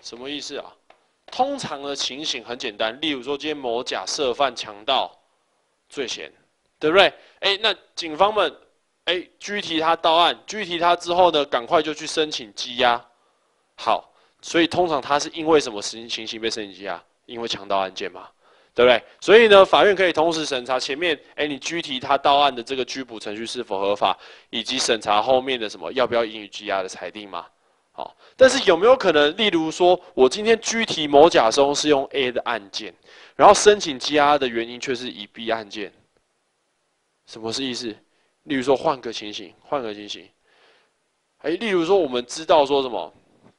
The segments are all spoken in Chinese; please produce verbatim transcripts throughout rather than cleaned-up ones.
什么意思啊？通常的情形很简单，例如说今天某甲涉犯强盗罪嫌，对不对？哎，那警方们哎拘提他到案，拘提他之后呢，赶快就去申请羁押。好，所以通常他是因为什么情情形被申请羁押？因为强盗案件嘛。 对不对？所以呢，法院可以同时审查前面，哎，你拘提他到案的这个拘捕程序是否合法，以及审查后面的什么要不要予以羁押的裁定嘛。好，但是有没有可能，例如说我今天拘提某甲松是用 A 的案件，然后申请羁押的原因却是以 B 案件？什么是意思？例如说换个情形，换个情形，哎，例如说我们知道说什么？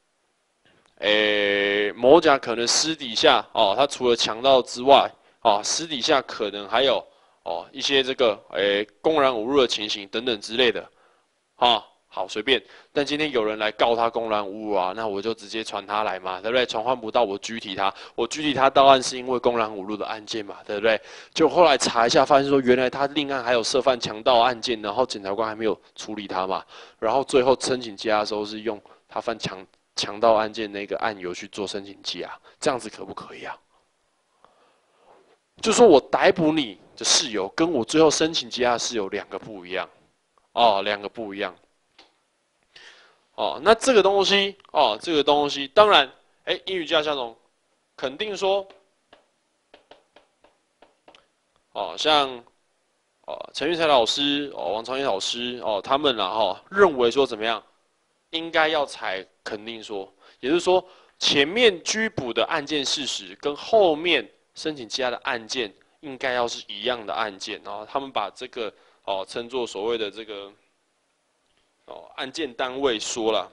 诶，某甲可能私底下哦，他除了强盗之外，哦，私底下可能还有哦一些这个诶公然侮辱的情形等等之类的，啊，好随便。但今天有人来告他公然侮辱啊，那我就直接传他来嘛，对不对？传唤不到我拘提他，我拘提他到案是因为公然侮辱的案件嘛，对不对？就后来查一下，发现说原来他另案还有涉犯强盗案件，然后检察官还没有处理他嘛，然后最后申请羁押的时候是用他犯强。 强盗案件那个案由去做申请羁押，这样子可不可以啊？就说我逮捕你的事由，跟我最后申请羁押的事由两个不一样，哦，两个不一样，哦，那这个东西，哦，这个东西，当然，哎，英语家相同，肯定说，哦，像，哦，陈玉才老师，哦，王长英老师，哦，他们啦，哈、哦，认为说怎么样？ 应该要采肯定说，也就是说，前面拘捕的案件事实跟后面申请羁押的案件应该要是一样的案件，然后他们把这个哦称作所谓的这个哦案件单位说了。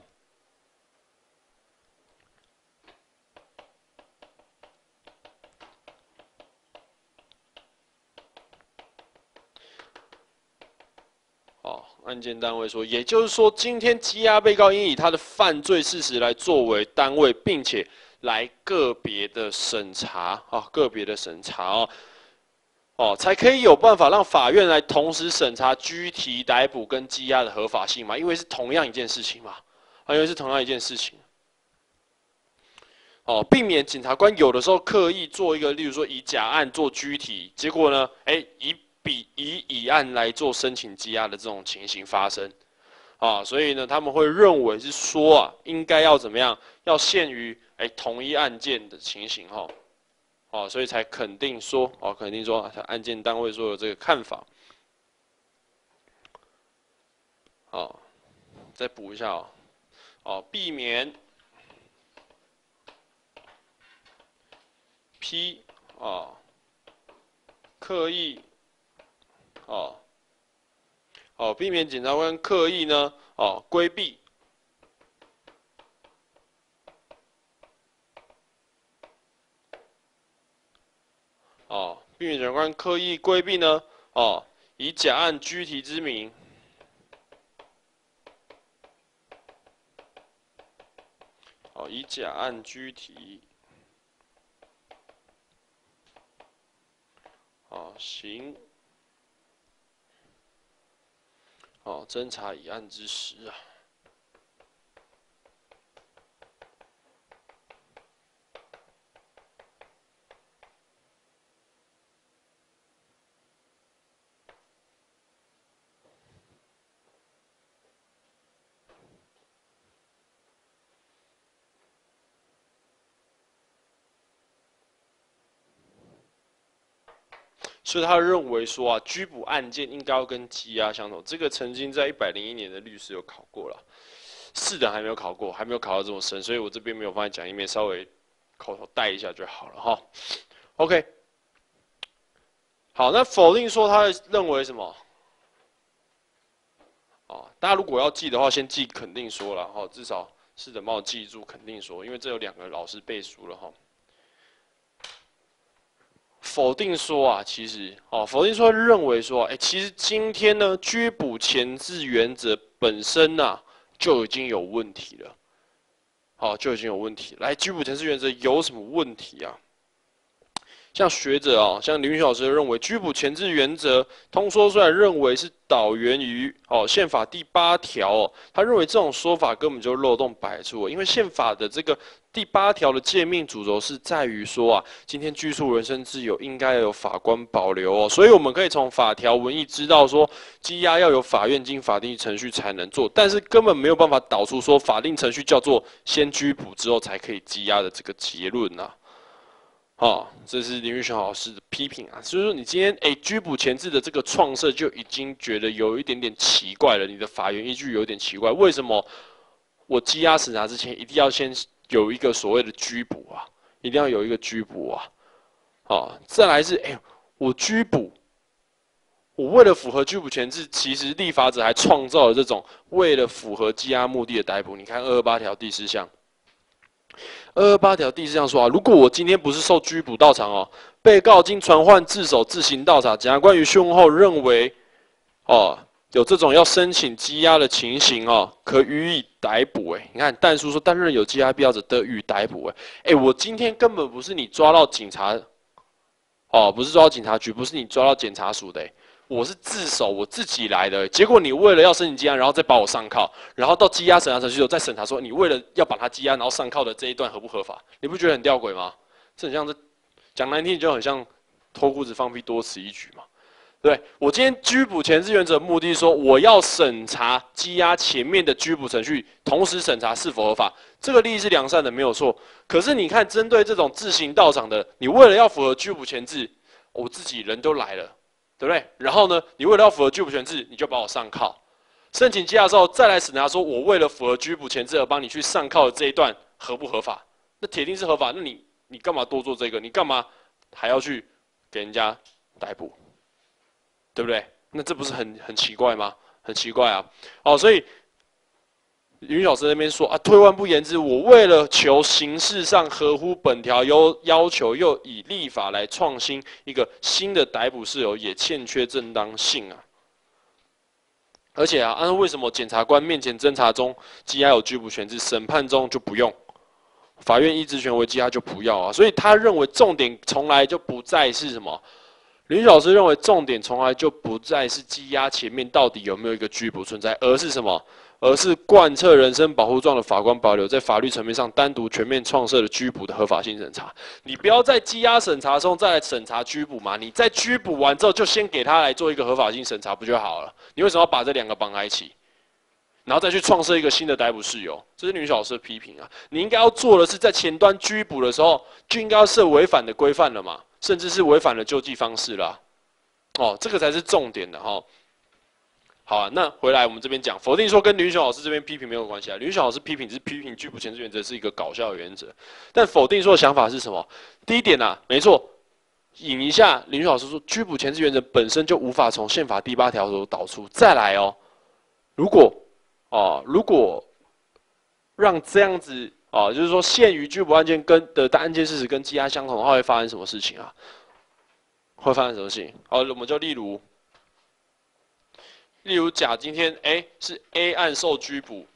哦，案件单位说，也就是说，今天羁押被告应以他的犯罪事实来作为单位，并且来个别的审查啊，个别的审查哦，哦，才可以有办法让法院来同时审查拘提、逮捕跟羁押的合法性嘛，因为是同样一件事情嘛，啊，因为是同样一件事情。哦，避免检察官有的时候刻意做一个，例如说以甲案做拘提，结果呢，哎，以比以乙案来做申请羁押的这种情形发生，啊，所以呢，他们会认为是说啊，应该要怎么样，要限于哎同一案件的情形哈，哦，所以才肯定说，哦，肯定说案件单位说的这个看法，哦，再补一下哦，哦，避免。 P 哦，刻意哦哦，避免检察官刻意呢哦规避哦，避免检察官刻意规避呢哦，以甲案拘提之名哦，以甲案拘提哦行哦侦查乙案之时啊。 所以他认为说啊，拘捕案件应该要跟羁押相同。这个曾经在一百零一年的律师有考过了，是的还没有考过，还没有考到这么深，所以我这边没有放在讲义面，稍微口头带一下就好了哈。OK， 好，那否定说他认为什么？哦，大家如果要记的话，先记肯定说了哈，至少试着帮我记住肯定说，因为这有两个老师背书了哈。否定说啊，其实哦，否定说认为说，哎，其实今天呢，拘捕前置原则本身呐、啊、就已经有问题了，好、哦，就已经有问题。来，拘捕前置原则有什么问题啊？ 像学者哦，像林云老师认为拘捕前置原则，通说虽然认为是导源于哦宪法第八条哦，他认为这种说法根本就漏洞百出，因为宪法的这个第八条的诫命主轴是在于说啊，今天拘束人身自由应该有法官保留哦，所以我们可以从法条文意知道说，羁押要有法院经法定程序才能做，但是根本没有办法导出说法定程序叫做先拘捕之后才可以羁押的这个结论呐、啊。哦，这是林玉雄老师的批评啊，所以说你今天诶拘捕前置的这个创设就已经觉得有一点点奇怪了，你的法源依据有点奇怪，为什么我羁押审查之前一定要先有一个所谓的拘捕啊？一定要有一个拘捕啊？哦，再来是诶我拘捕，我为了符合拘捕前置，其实立法者还创造了这种为了符合羁押目的的逮捕，你看二二八条第四项。二二八条第四项说啊，如果我今天不是受拘捕到场哦，被告经传唤自首自行到场，检察官于讯问后认为，哦有这种要申请羁押的情形哦，可予以逮捕。哎，你看但书说担任有羁押必要者得予逮捕。哎，哎，我今天根本不是你抓到警察，哦，不是抓到警察局，不是你抓到检察署的。哎，我是自首，我自己来的。结果你为了要申请羁押，然后再把我上铐，然后到羁押审查程序后再审查说你为了要把他羁押，然后上铐的这一段合不合法？你不觉得很吊诡吗？这很像是讲难听，就很像脱裤子放屁，多此一举嘛。对，我今天拘捕前置原则的目的是说，我要审查羁押前面的拘捕程序，同时审查是否合法。这个利益是良善的，没有错。可是你看，针对这种自行到场的，你为了要符合拘捕前置，我自己人都来了。对不对？然后呢，你为了要符合拘捕前置，你就把我上铐。申请羁押之后，再来审查说，我为了符合拘捕前置而帮你去上铐的这一段合不合法？那铁定是合法。那你你干嘛多做这个？你干嘛还要去给人家逮捕？对不对？那这不是很很奇怪吗？很奇怪啊！哦，所以云老师那边说啊，退万不言之，我为了求形式上合乎本条要要求，又以立法来创新一个新的逮捕事由，也欠缺正当性啊。而且啊，按为什么检察官面前侦查中羁押有拘捕权，审判中就不用？法院依职权为羁押就不要啊。所以他认为重点从来就不再是什么。林老师认为重点从来就不再是羁押前面到底有没有一个拘捕存在，而是什么？而是贯彻人身保护状的法官保留在法律层面上单独全面创设的拘捕的合法性审查。你不要在羁押审查中再来审查拘捕嘛？你在拘捕完之后就先给他来做一个合法性审查不就好了？你为什么要把这两个绑在一起？然后再去创设一个新的逮捕事由？这是女老师的批评啊！你应该要做的是在前端拘捕的时候就应该要设违反的规范了嘛，甚至是违反了救济方式啦。哦，这个才是重点的哈、哦。好啊，那回来我们这边讲，否定说跟林雄老师这边批评没有关系啊。林雄老师批评只是批评拘捕前置原则是一个搞笑的原则，但否定说的想法是什么？第一点啊，没错，引一下林雄老师说，拘捕前置原则本身就无法从宪法第八条所导出。再来哦，如果哦，如果让这样子哦，就是说限于拘捕案件跟的案件事实跟羁押相同的话，会发生什么事情啊？会发生什么事情？好，我们就例如。例如，甲今天哎是 A 案受拘捕，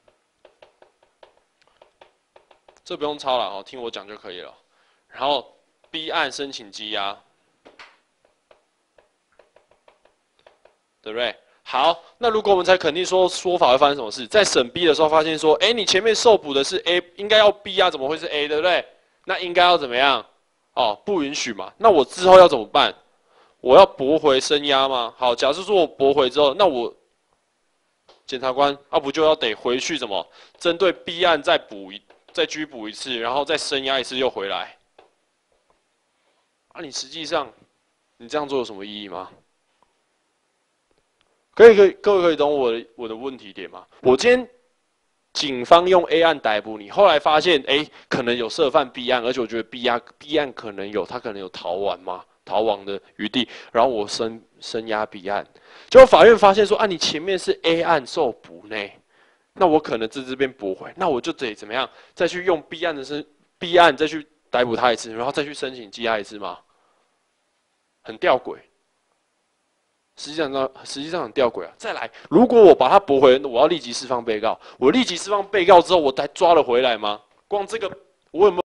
这不用抄了哦，听我讲就可以了。然后 B 案申请羁押，对不对？好，那如果我们才肯定说说法会发生什么事，在审 B 的时候发现说，哎，你前面受捕的是 A， 应该要 B 啊，怎么会是 A， 对不对？那应该要怎么样？哦，不允许嘛。那我之后要怎么办？我要驳回声押吗？好，假设说我驳回之后，那我检察官啊，不就要得回去怎么针对 B 案再补一、再拘捕一次，然后再声押一次又回来？啊，你实际上你这样做有什么意义吗？可以，可以，各位可以懂我的我的问题点吗？我今天警方用 A 案逮捕你，后来发现哎，可能有涉犯 B 案，而且我觉得 B 案 B 案可能有他可能有逃亡吗？逃亡的余地，然后我声声押 B 案，结果法院发现说啊，你前面是 A 案受捕呢，那我可能在这边驳回，那我就得怎么样，再去用 B 案的申 B 案再去逮捕他一次，然后再去申请羁押一次吗？很吊诡，实际上呢，实际上很吊诡啊。再来，如果我把他驳回，我要立即释放被告，我立即释放被告之后，我才抓了回来吗？光这个我有没有？